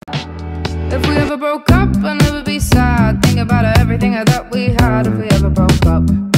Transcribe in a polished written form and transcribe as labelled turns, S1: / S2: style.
S1: If we ever broke up, I'd never be sad. Think about everything I thought we had if we ever broke up.